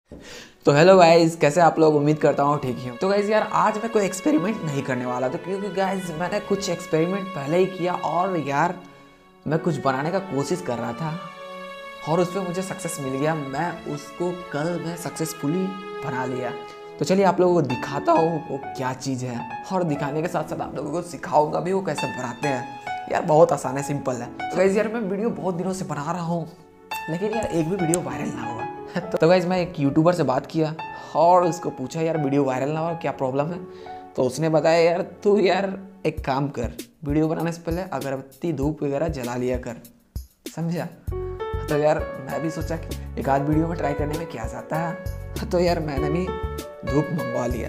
तो hello guys, कैसे आप लोग? उम्मीद करता हूँ ठीक ही हो। तो गाइस यार, आज मैं कोई एक्सपेरिमेंट नहीं करने वाला था, क्योंकि गाइस मैंने कुछ एक्सपेरिमेंट पहले ही किया और यार मैं कुछ बनाने का कोशिश कर रहा था और उसमें मुझे सक्सेस मिल गया। मैं उसको कल मैं सक्सेसफुली बना लिया। तो चलिए आप लोगों को दिखाता हूँ वो क्या चीज़ है, और दिखाने के साथ साथ आप लोगों को सिखाऊंगा भी वो कैसे बनाते हैं। यार बहुत आसान है, सिंपल है। तो गाइस यार, मैं वीडियो बहुत दिनों से बना रहा हूँ, लेकिन यार एक भी वीडियो वायरल ना हुआ। तो गाइस मैं एक यूट्यूबर से बात किया और उसको पूछा यार वीडियो वायरल ना हुआ, क्या प्रॉब्लम है? तो उसने बताया यार तू यार एक काम कर, वीडियो बनाने से पहले अगरबत्ती धूप वगैरह जला लिया कर, समझा? तो यार मैं भी सोचा कि एक आध वीडियो में ट्राई करने में क्या जाता है। तो यार मैंने भी धूप मंगवा लिया।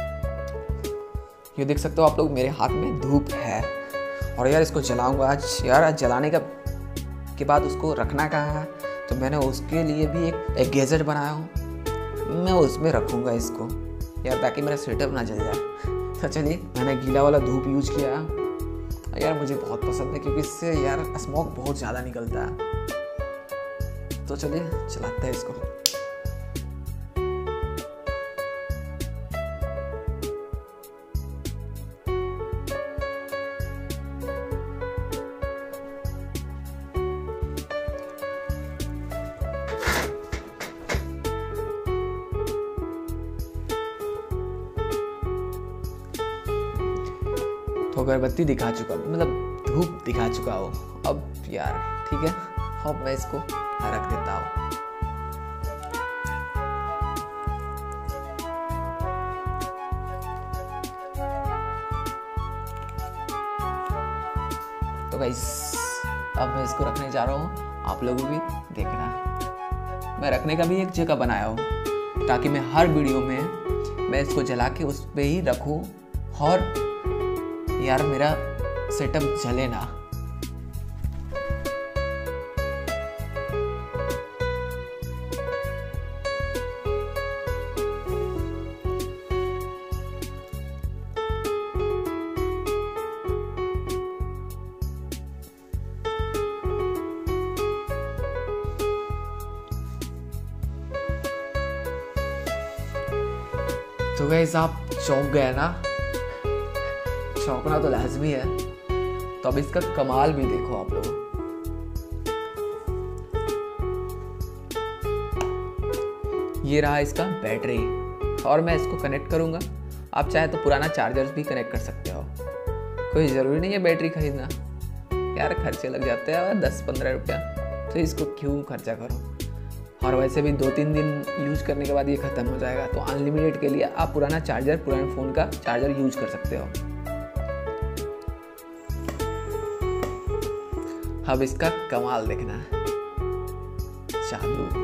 ये देख सकते हो आप लोग, मेरे हाथ में धूप है और यार इसको जलाऊंगा आज। यार आज जलाने के बाद उसको रखना कहाँ है, तो मैंने उसके लिए भी एक गैजेट बनाया हूँ, मैं उसमें रखूँगा इसको यार, ताकि मेरा सेटअप ना जल जाए। तो चलिए, मैंने गीला वाला धूप यूज किया यार, मुझे बहुत पसंद है क्योंकि इससे यार स्मोक बहुत ज़्यादा निकलता है। तो चलिए चलाते हैं इसको। तो अगरबत्ती दिखा चुका, मतलब धूप दिखा चुका हो। अब यार ठीक है, अब मैं इसको रख देता हूँ। तो गाइस अब मैं इसको रखने जा रहा हूँ, आप लोगों भी देखना। मैं रखने का भी एक जगह बनाया हूँ ताकि मैं हर वीडियो में मैं इसको जला के उस पर ही रखूँ और यार मेरा सेटअप जले ना। तो गाइस आप चौंक गए ना? चौंकना तो लाजमी है। तो अब इसका कमाल भी देखो आप लोग। ये रहा इसका बैटरी और मैं इसको कनेक्ट करूंगा। आप चाहे तो पुराना चार्जर भी कनेक्ट कर सकते हो, कोई ज़रूरी नहीं है बैटरी खरीदना। यार खर्चे लग जाते हैं 10-15 रुपया, तो इसको क्यों खर्चा करो। और वैसे भी 2-3 दिन यूज करने के बाद ये ख़त्म हो जाएगा। तो अनलिमिटेड के लिए आप पुराना फ़ोन का चार्जर यूज कर सकते हो। अब इसका कमाल देखना, जादू।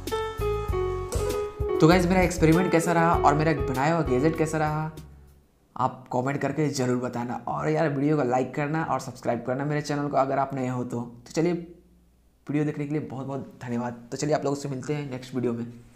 तो गाइस मेरा एक्सपेरिमेंट कैसा रहा और मेरा बनाया हुआ गैजेट कैसा रहा, आप कमेंट करके ज़रूर बताना, और यार वीडियो को लाइक करना और सब्सक्राइब करना मेरे चैनल को अगर आप नए हो तो चलिए वीडियो देखने के लिए बहुत बहुत धन्यवाद। तो चलिए आप लोगों से मिलते हैं नेक्स्ट वीडियो में।